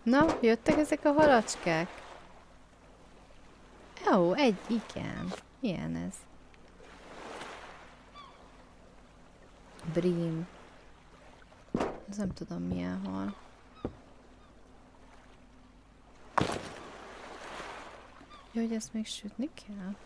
Na, jöttek ezek a halacskák? Jó, igen. Milyen ez? Brim. Ez nem tudom milyen hal. Jó, hogy ezt még sütni kell?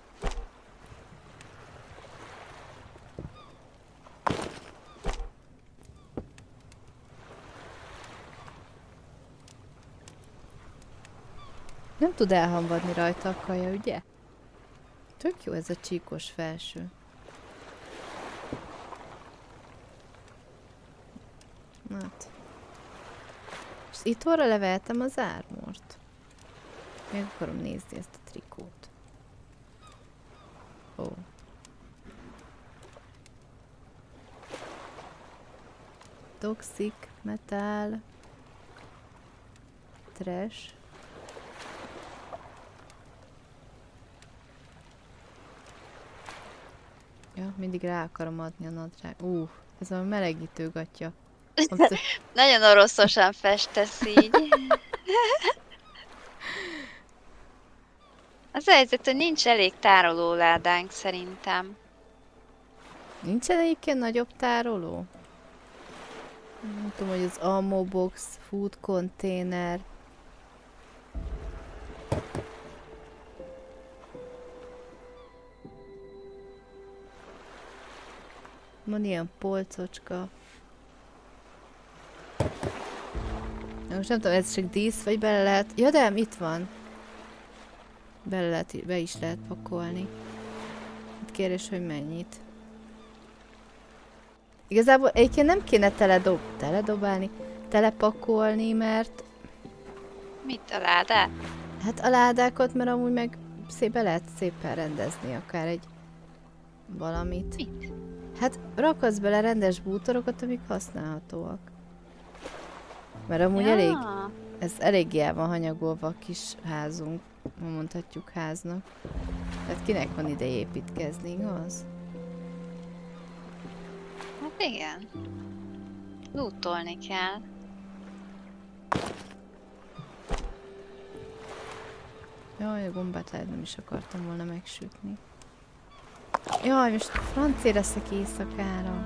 Nem tud elhamvadni rajta a kaja, ugye? Tök jó ez a csíkos felső. Hát. És itt arra leveltem az ármort. Meg akarom nézni ezt a trikót. Ó. Toxic, metal, trash. Ja, mindig rá akarom adni a nadrág. Ez a melegítő gatya. Nagyon oroszosan festesz így. Az a helyzet, hogy nincs elég tárolóládánk szerintem. Nincsen egyébként nagyobb tároló? Nem tudom, hogy az ammo box, food container. Van ilyen polcocska. Most nem tudom, ez csak dísz, vagy bele lehet... Ja, de itt van. Be is lehet pakolni. Itt kérdés, hogy mennyit. Igazából egyébként nem kéne teledobálni, telepakolni, mert... Mit a ládát? Hát a ládákat, mert amúgy meg be lehet szépen rendezni akár egy valamit. Mit? Hát rakasz bele rendes bútorokat, amik használhatóak. Mert amúgy ez eléggé el van hanyagolva a kis házunk, mondhatjuk háznak. Tehát kinek van ide építkezni, igaz? Hát igen. Lootolni kell. Jaj, a gombát lehet nem is akartam volna megsütni. Jaj, most francia leszek éjszakára.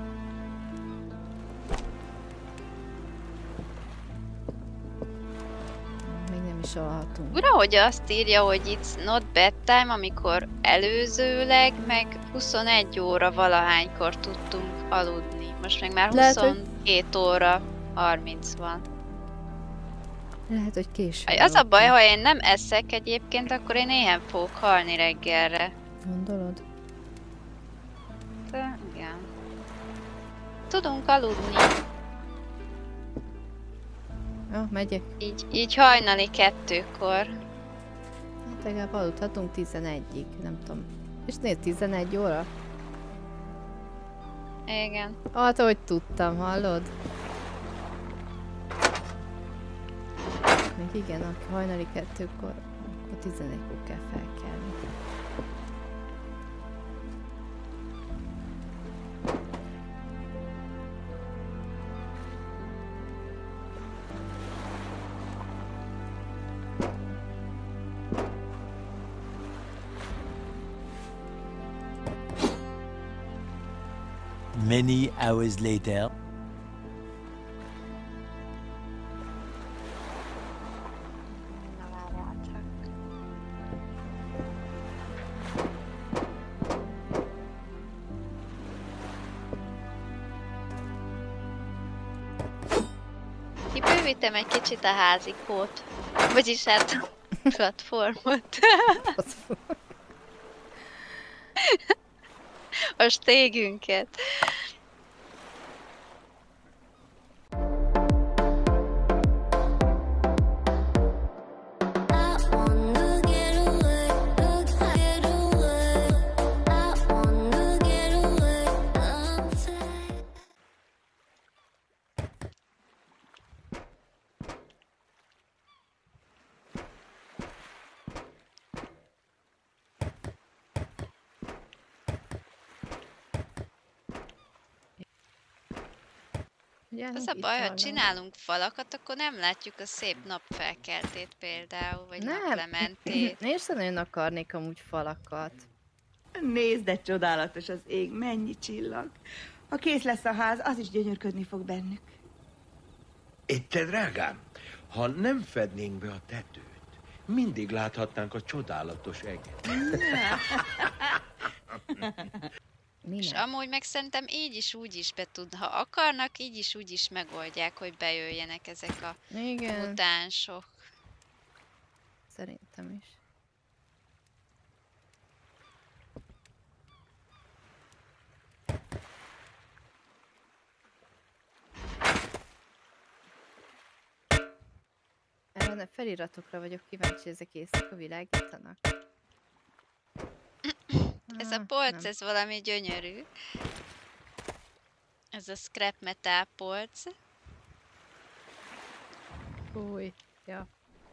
Még nem is alhatunk. Ura, hogy azt írja, hogy it's not bedtime, amikor előzőleg meg 21 óra valahánykor tudtunk aludni. Most meg már 22 óra 30 van. Lehet, hogy később. Az a baj, ha én nem eszek egyébként, akkor én éhen fogok halni reggelre. Gondolod? De, igen. Tudunk aludni. Ja, megyek. Így hajnali 2-kor. Hát legalább aludhatunk 11-ig, nem tudom. És nézd, 11 óra? Igen. Hát, ahogy tudtam, hallod? Még igen, a hajnali 2-kor, akkor 11-kor kell felkelni. Many hours later. Kibővítem egy kicsit a házikót. Vagyis hát a platformot. A stégünket. Az a baj, ha csinálunk falakat, akkor nem látjuk a szép napfelkeltét például, vagy Nem. naplementét. Én sem nagyon akarnék amúgy falakat. Nézd, de csodálatos az ég, mennyi csillag. Ha kész lesz a ház, az is gyönyörködni fog bennük. Te drágám, ha nem fednénk be a tetőt, mindig láthatnánk a csodálatos eget. És amúgy meg szerintem így is úgy is be tud, ha akarnak, így is úgy is megoldják, hogy bejöjjenek ezek a Igen, mutánsok. szerintem is. Erre a feliratokra vagyok kíváncsi, ezek éjszaka világítanak. Ez a polc, ez valami gyönyörű. Ez a scrap metal polc. Fúj, ja.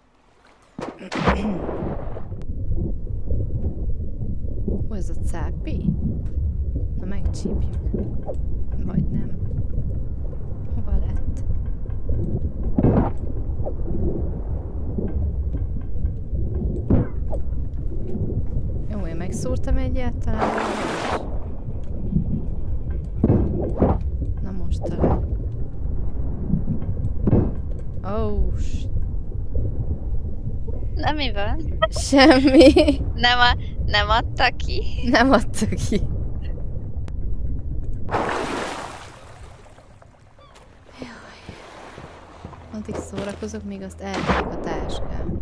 Hol ez a cápi? Na megcsípjük. Vagy nem. Hova lett? Jó, én megszúrtam egyáltalán. Na most talán. Oh, Na mi van? semmi. Nem adta ki? Nem adta ki. Jaj. Addig szórakozok, míg azt eltelik a táskám.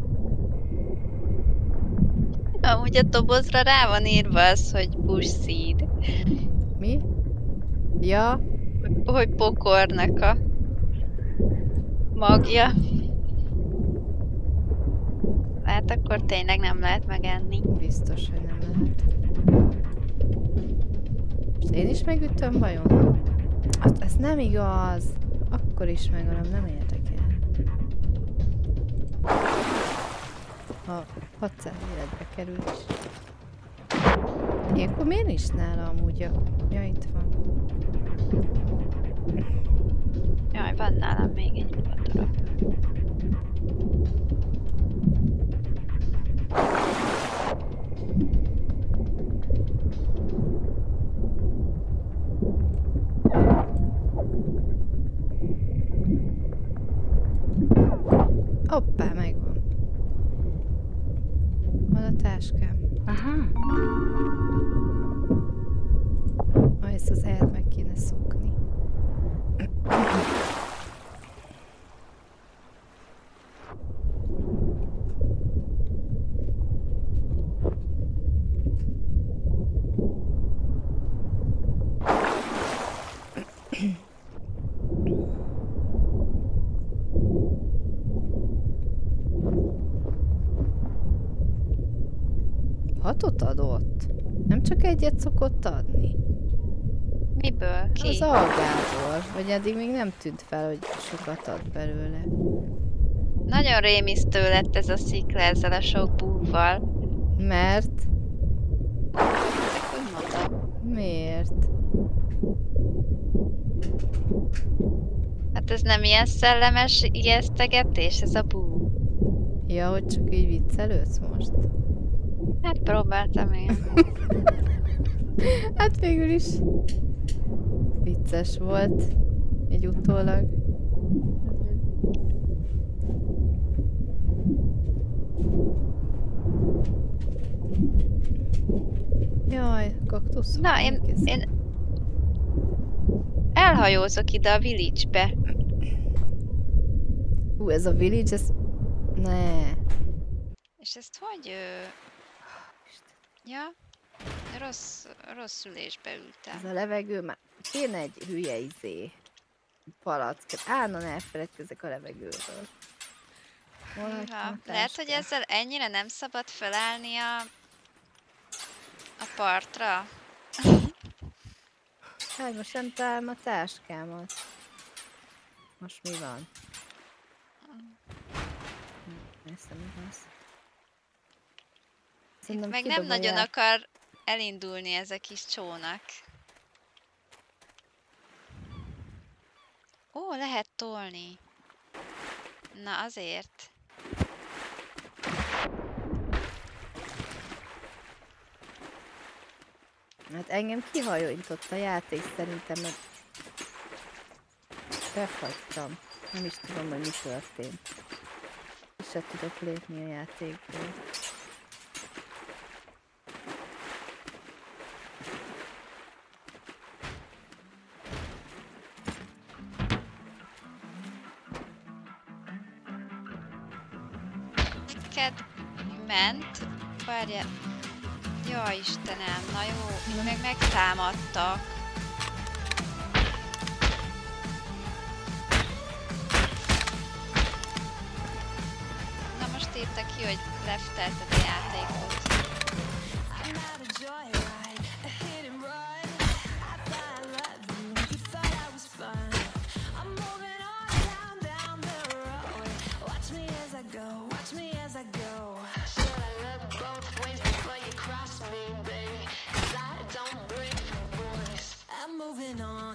Amúgy a dobozra rá van írva az, hogy bush seed. Mi? Ja, Hogy pokornak a magja. Hát akkor tényleg nem lehet megenni. biztos, hogy nem lehet. Most én is megütöm vajon? Hát ez nem igaz. Akkor is megölöm, nem érdekel. Ha 600 életbe kerül is. Ilyenkor miért nincs nála amúgy a... Ja, itt van. Jaj, van nálam még egy darab. Hoppá, megvan. Hol a táskám? Aha. Ezt az helyet meg kéne szokni. Hatot adott? Nem csak egyet szokott adni? Miből? Ki? Az algából. Vagy eddig még nem tűnt fel, hogy sokat ad belőle. Nagyon rémisztő lett ez a szikla ezzel a sok búval. Mert? Úgy mondom. Miért? Hát ez nem ilyen szellemes ijesztegetés, ez a bú. Ja, hogy csak így viccelődsz most? Hát próbáltam én. Hát végül is vicces volt. Egy utólag. Jaj, kaktusz. Na, én elhajózok ide a village-be. Ez a village, ez... Ne. És ezt hogy... Ja? Rossz ülésbe Ez ültem. a levegő már... Kéne egy hülye palack. Állandóan elfeledkezek a levegőről. Hol hagytam Ja, a lehet, hogy táskát? ezzel ennyire nem szabad felállni a partra? Hát most nem találom a táskámat. Most mi van? Ez nem igaz. Szerintem Meg nem kidobom nagyon el. akar elindulni ez a kis csónak. Ó, lehet tolni. Na, azért. Hát engem kihajóintott a játék szerintem, mert befagytam. Nem is tudom, hogy mi történt. És se tudok lépni a játékból. Neked ment? Várjál. Ja, Istenem, na jó, itt meg megtámadtak. Na most írta ki, hogy leftelted a játékot. Moving on.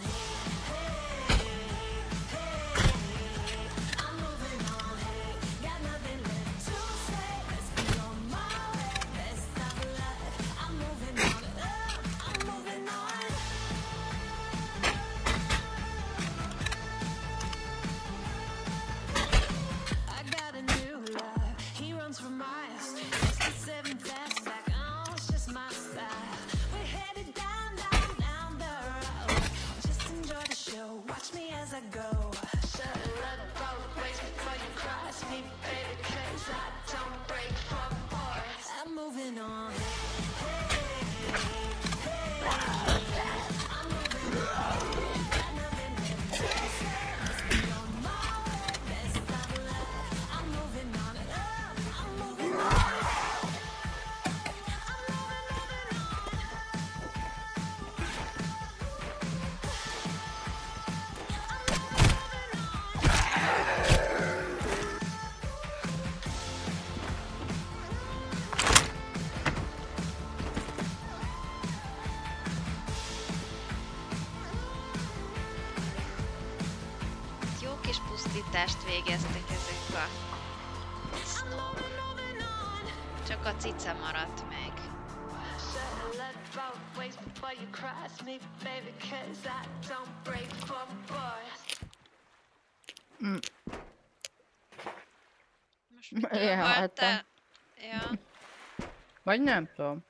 Pusztítást végeztek ezek a sznók. Csak a cica maradt meg. Most elhaltál? Ja. Vagy nem tudom.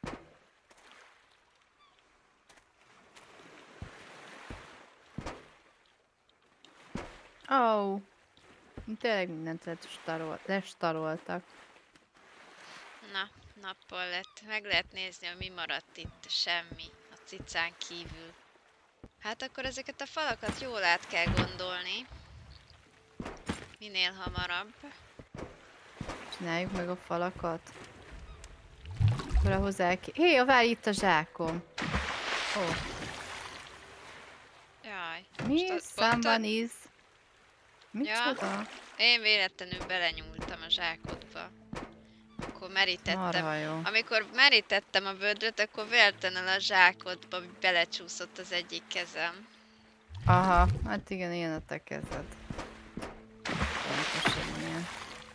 Ó, tényleg mindent lestaroltak. Na, nappal lett. Meg lehet nézni, hogy mi maradt itt. Semmi. A cicán kívül. Hát akkor ezeket a falakat jól át kell gondolni. Minél hamarabb. Csináljuk meg a falakat. Akkor ahhoz Hé, várj, itt a zsákom. Ó. Jaj. Mi? Someone is... Micsoda? Ja, én véletlenül belenyúltam a zsákodba. Akkor merítettem. Amikor merítettem a vödröt, akkor véletlenül a zsákodba belecsúszott az egyik kezem. Aha, hát igen, ilyen a te kezed. Pontosan ilyen.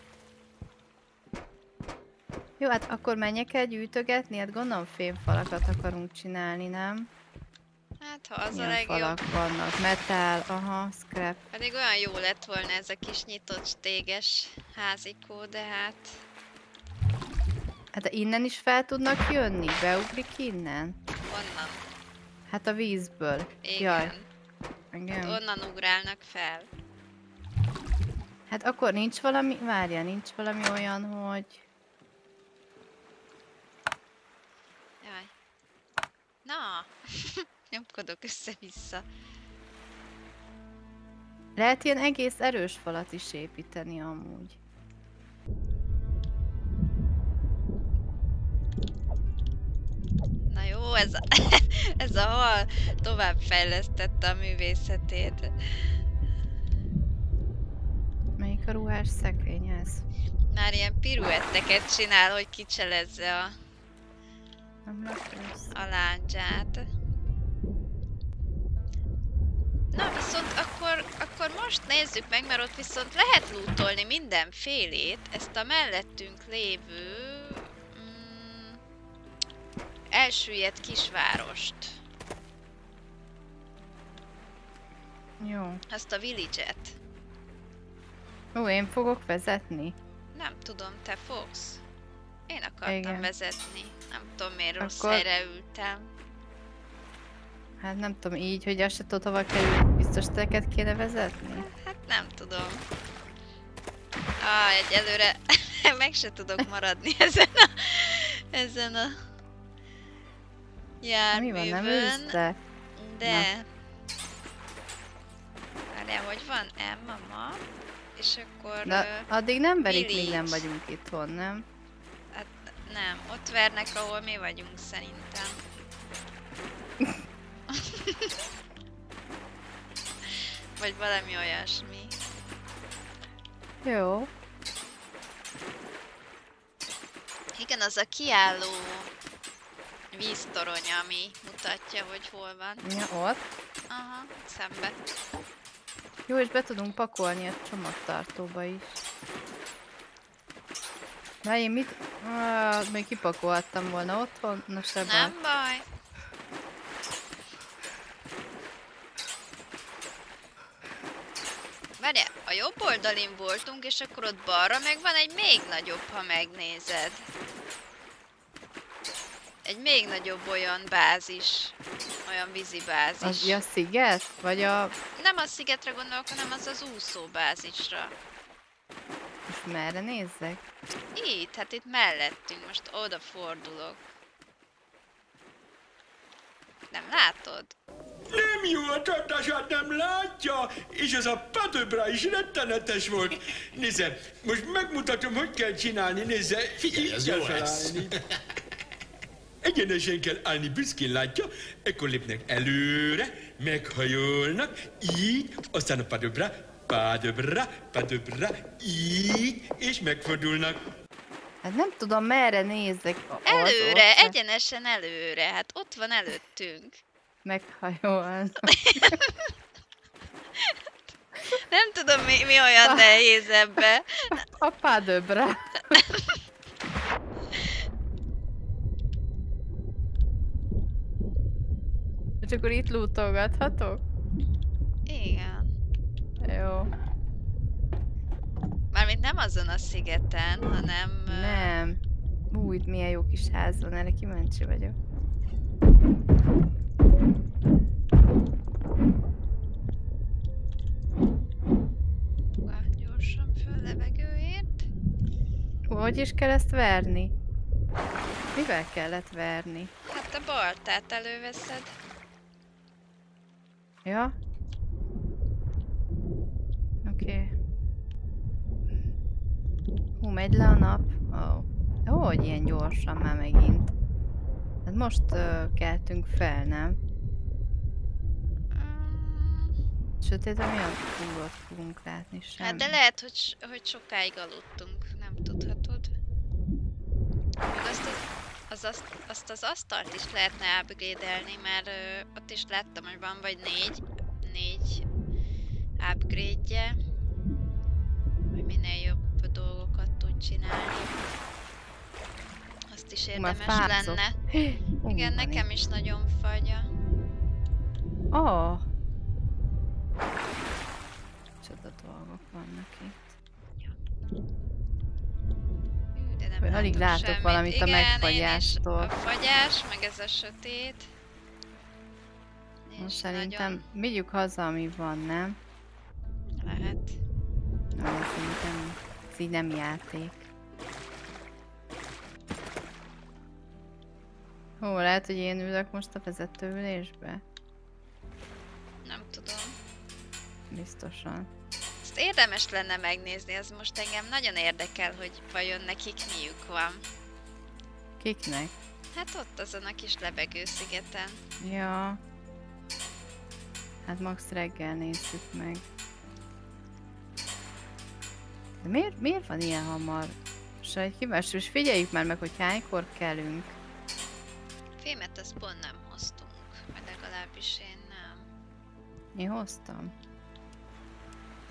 Jó, hát akkor menjek el gyűjtögetni? Hát gondolom fémfalakat akarunk csinálni, nem? Hát ha az milyen a legjobb. falak vannak? Metal, aha, scrap. Pedig olyan jó lett volna ez a kis nyitott stéges házikó, de hát... Hát innen is fel tudnak jönni? Beugrik innen? Onnan. Hát a vízből. Igen. Jaj. Igen. Hát onnan ugrálnak fel. Hát akkor nincs valami... Várjál, nincs valami olyan, hogy... Jaj. Na! Nyomkodok össze-vissza. Lehet ilyen egész erős falat is építeni amúgy. Na jó, ez a hal tovább fejlesztette a művészetét. Melyik a ruhás szekrény ez? Már ilyen piruetteket csinál, hogy kicselezze a lándzsát. Na viszont akkor most nézzük meg, mert ott viszont lehet lootolni mindenfélét, ezt a mellettünk lévő elsüllyedt kisvárost. Jó. Azt a village-et. Ó, én fogok vezetni? Nem tudom, te fogsz? Én akartam Igen. vezetni. Nem tudom, miért rossz Akkor- helyre ültem. Hát nem tudom, így, hogy azt se tudod, hova kerül, biztos teket kéne vezetni? Hát nem tudom. Egyelőre meg se tudok maradni ezen a Mi van, nem járművön. ülsz be? De... Várjál, hogy van? Mama. És akkor... De addig nem verik, míg nem village. vagyunk itthon, nem? Hát nem, ott vernek, ahol mi vagyunk szerintem. Vagy valami olyasmi. Jó. Igen, az a kiálló víztorony, ami mutatja, hogy hol van. Ja, ott. Aha, szembe. Jó, és be tudunk pakolni a csomagtartóba is. Na én mit? Még kipakolhattam volna otthon, na se baj. Nem baj. Várjál, a jobb oldalin voltunk, és akkor ott balra meg van egy még nagyobb, ha megnézed. Egy még nagyobb olyan bázis. Olyan vízi bázis. Az a sziget? Vagy a... Nem a szigetre gondolok, hanem az az úszó bázisra. Most merre nézzek? Itt, hát itt mellettünk, most oda fordulok. Nem látod? Nem jó a csatását, nem látja, és az a padöbra is rettenetes volt. Nézze, most megmutatom, hogy kell csinálni, nézze, így ez kell jó lesz. felállni. Egyenesen kell állni, büszkén látja, ekkor lépnek előre, meghajolnak, így, aztán a padöbra, padöbra, padöbra, így, és megfordulnak. Hát nem tudom, merre nézzek. Előre, ott egyenesen előre, hát ott van előttünk. meghajolnak. Nem tudom, mi olyan nehéz ebbe. A pádöbre. És akkor itt lootolgathatok? Igen. Jó. Mármint nem azon a szigeten, hanem... Nem. Itt milyen jó kis ház van, erre kíváncsi vagyok. Gyorsan föl levegőért. Hogy is kell ezt verni? Mivel kellett verni? Hát a baltát előveszed. Ja? Oké. Megy le a nap. Hogy ilyen gyorsan már megint? Hát most keltünk fel, nem? Sötéten milyen túlot fogunk látni sem. Hát de lehet, hogy sokáig aludtunk, nem tudhatod. Meg azt az asztalt is lehetne upgrade-elni, mert ott is láttam, hogy van vagy négy upgrade-je. Hogy minél jobb dolgokat tud csinálni. Azt is érdemes fázzok. lenne. Igen, nekem is nagyon fagyja. Csoda dolgok vannak itt. De nem Hogy alig látok semmit. valamit a Igen, megfagyástól. én is. A fagyás, meg ez a sötét. Most És szerintem vigyük haza, ami van, nem? nagyon lehet. Nem, szerintem ez így nem játék. Lehet, hogy én ülök most a vezetőülésbe? Nem tudom. Biztosan. Ezt érdemes lenne megnézni, az most engem nagyon érdekel, hogy vajon nekik miük van. Kiknek? Hát ott azon a kis lebegőszigeten. Ja. Hát max reggel nézzük meg. De miért van ilyen hamar? És figyeljük már meg, hogy hánykor kelünk. Fémet azt pont nem hoztunk, vagy legalábbis én nem. Én hoztam.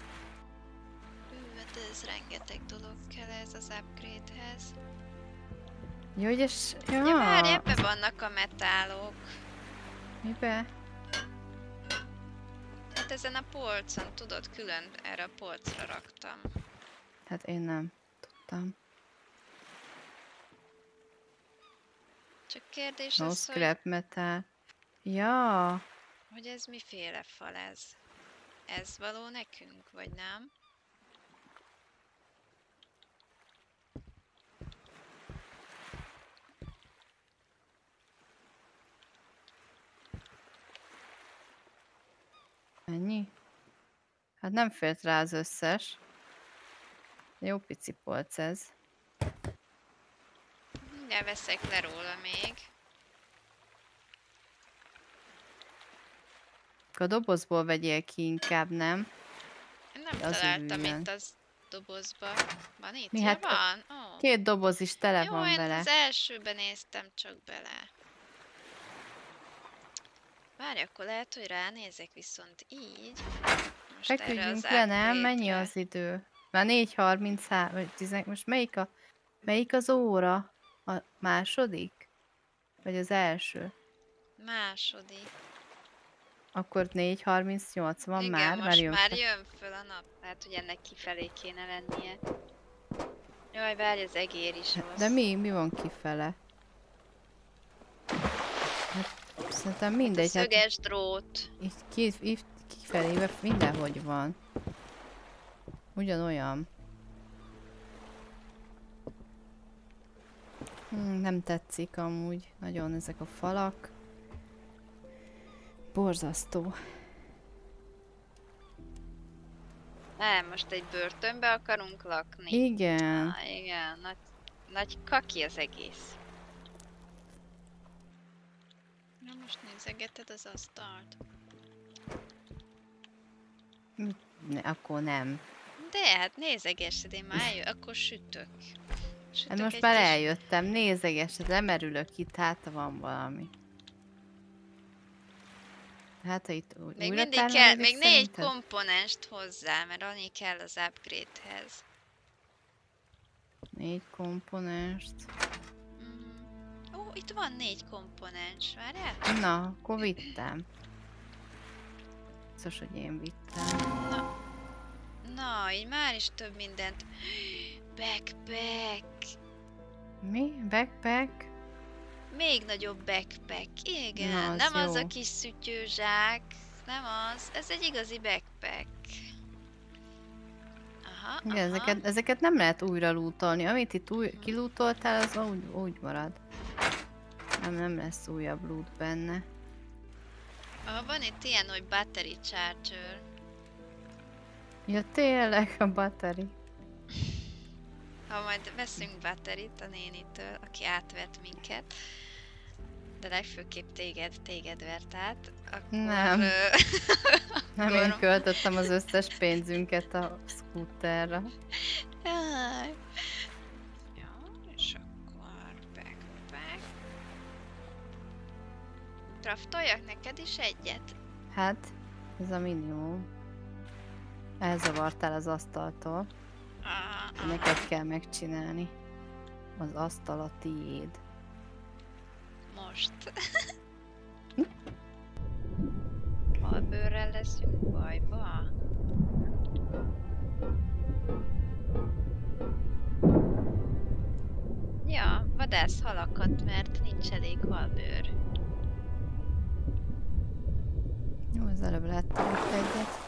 ez rengeteg dolog kell ez az upgrade-hez. Jó, hogy és... Ja, várj, ebbe vannak a metálok. Mibe? Hát ezen a polcon, tudod, külön erre a polcra raktam. Hát én nem tudtam. Csak kérdés No az, scrap metal. Ja. hogy ez miféle fal ez? Ez való nekünk, vagy nem? Ennyi? Hát nem fért rá az összes. Jó pici polc ez. Mindjárt veszek le róla még. A dobozból vegyél ki inkább, nem? Én nem Az találtam üljön. itt az dobozba. Van itt? Mi, Ja, hát van? Ó. 2 doboz is tele Jó, van én vele. az elsőben néztem csak bele. Várj, akkor lehet, hogy ránézek viszont így. Most erre Feküdjünk az le, nem? Mennyi upgrade-re. az idő? Már 4:33, vagy 10, most melyik az óra? A második? Vagy az első? Második. Akkor 4:38 van Igen, már, most jön már fel. jön föl a nap. Hát, hogy ennek kifelé kéne lennie. Jaj, várj, az egér is rossz. De mi van kifele? Hát, szerintem mindegy, hát Szöges drót. itt kifelé mindenhogy van. Ugyanolyan. Nem tetszik amúgy nagyon ezek a falak. Borzasztó. Nem, most egy börtönbe akarunk lakni. Igen. Igen, nagy kaki az egész. Na most nézegeted az asztalt. Akkor nem. De hát nézegessed, én már akkor sütök. Hát most egy már kis- eljöttem, nézeges, lemerülök itt, hát ha van valami. Hát ha itt Még újra mindig kell, termelődik még 4 szerinted? komponenst hozzá, mert annyi kell az upgrade-hez. 4 komponenst. Ó, itt van 4 komponens, várjál? Na, akkor vittem. Biztos, hogy én vittem. Na, így már is több mindent. Backpack! Mi? Backpack? Még nagyobb backpack, igen. Na, az nem az jó. a kis szütyőzsák, nem az. Ez egy igazi backpack. Aha, Igen, aha. ezeket nem lehet újra lootolni. Amit itt kilútoltál, az úgy marad. Nem lesz újabb loot benne. Van itt ilyen, hogy battery charger. Ja, tényleg a battery. Ha majd veszünk batterit a nénitől, aki átvett minket, de legfőképp téged vert át, akkor... Nem. Nem, én Akkor- költöttem az összes pénzünket a scooterra. Jaj. Ja, és akkor backpack. Craftoljak neked is egyet? Hát, ez a minimum. Elzavartál az asztaltól. Neked kell megcsinálni. Az asztal a tiéd. Most. Halbőrrel leszünk bajba? Ja, vadász halakat, mert nincs elég halbőr. Jó, az előbb láttam itt egyet.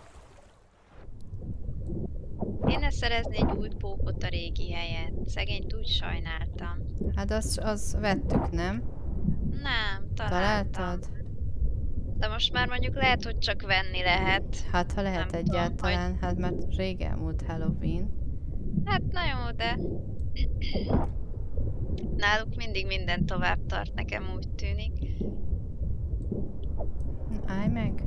Kéne szerezni egy új pókot a régi helyet. Szegényt úgy sajnáltam. Hát az vettük, nem? Nem, találtam. Találtad? De most már mondjuk lehet, hogy csak venni lehet. Hát ha lehet Nem tudom, egyáltalán, hát mert rég elmúlt Halloween. Hát na jó, de... Náluk mindig minden tovább tart, nekem úgy tűnik. Állj meg!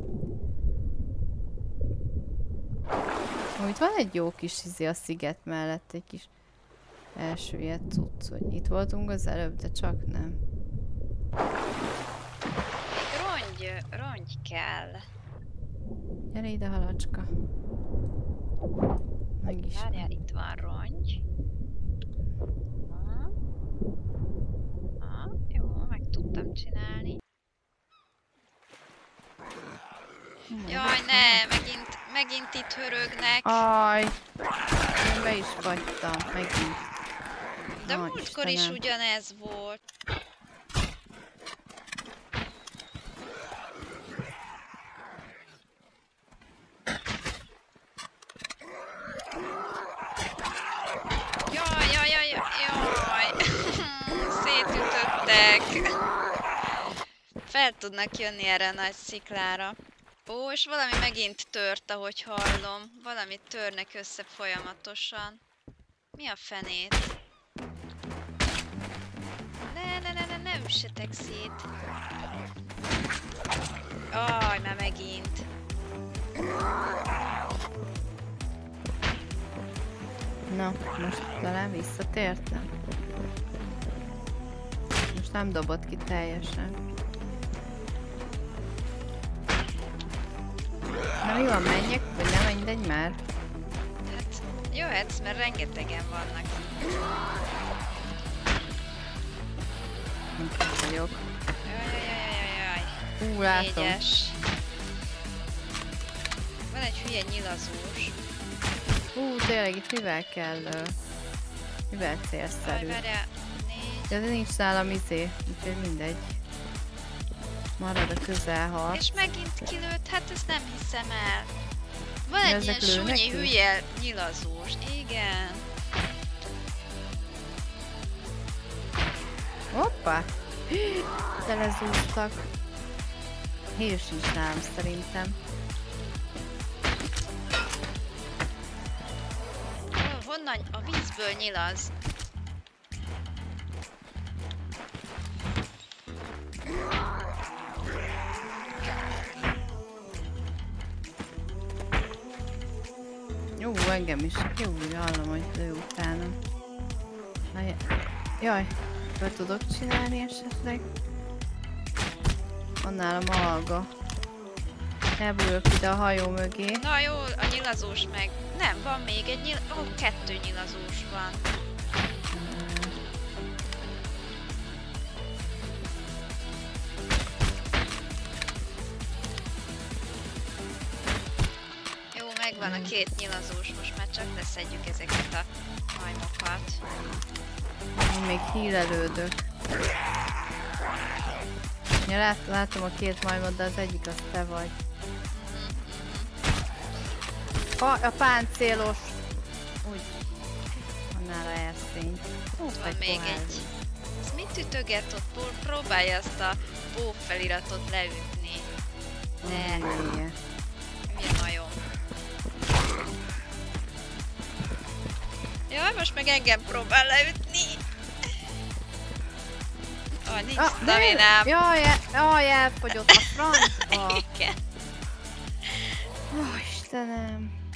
Úgy van egy jó kis a sziget mellett, egy kis elsüllyedt cucc, hogy itt voltunk az előbb, de csak nem. Még rongy kell. Gyere ide, halacska. Meg is Várjál, van. itt van rongy. Jó, meg tudtam csinálni. Jaj, ne, megint itt hörögnek. Aj! Én be is fagytam, megint. De Aj, múltkor is Istenem. ugyanez volt. Jaj. Szétütöttek. Fel tudnak jönni erre a nagy sziklára. Ó, és valami megint tört, ahogy hallom. Valamit törnek össze folyamatosan. Mi a fenét? Ne üssetek szét. Aj, már megint. Na, most talán visszatértem. Most nem dobott ki teljesen. Na mi van, menjek, vagy nem, mindegy már? Hát, jöhetsz, mert rengetegen vannak. Itt vagyok. Jaj. Hú, látom. 4-es. Van egy hülye nyilazós. Hú, tényleg itt mivel kell, mivel célszerű? Várjál, 4. De nincs nálam izé, úgyhogy mindegy. Marad a közelharc. És megint kilőtt, hát ezt nem hiszem el. Van Ja, egy ilyen ezek lőnek súnyi ki? hülye nyilazós, igen. Hoppá! Telezúztak. Hír sincs nálam szerintem. Honnan? A vízből nyilaz. Jó, engem is. Jó, úgy hallom, hogy lő utánam. Jaj, be tudok csinálni esetleg? Van nálam a alga. Elbújok ide a hajó mögé. Na jó, a nyilazós meg. Nem, van még egy 2 nyilazós van. Jó, megvan a 2 nyilazós, most már csak leszedjük ezeket a majmokat. Én még hílelődök. Ja, látom a 2 majmot, de az egyik az te vagy. A páncélos! Úgy. Van nála erszény. Ott van még egy. Ez mit ütöget ott? Próbálja azt a bó feliratot leütni. De Igen. milyen majom. Jaj, most meg engem próbál leütni. Nincs staminám. Jaj, elfogyott a francba. Igen. Ó, Istenem.